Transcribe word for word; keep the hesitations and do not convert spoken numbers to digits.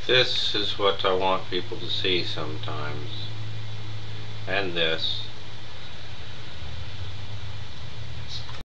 This is what I want people to see sometimes. And this.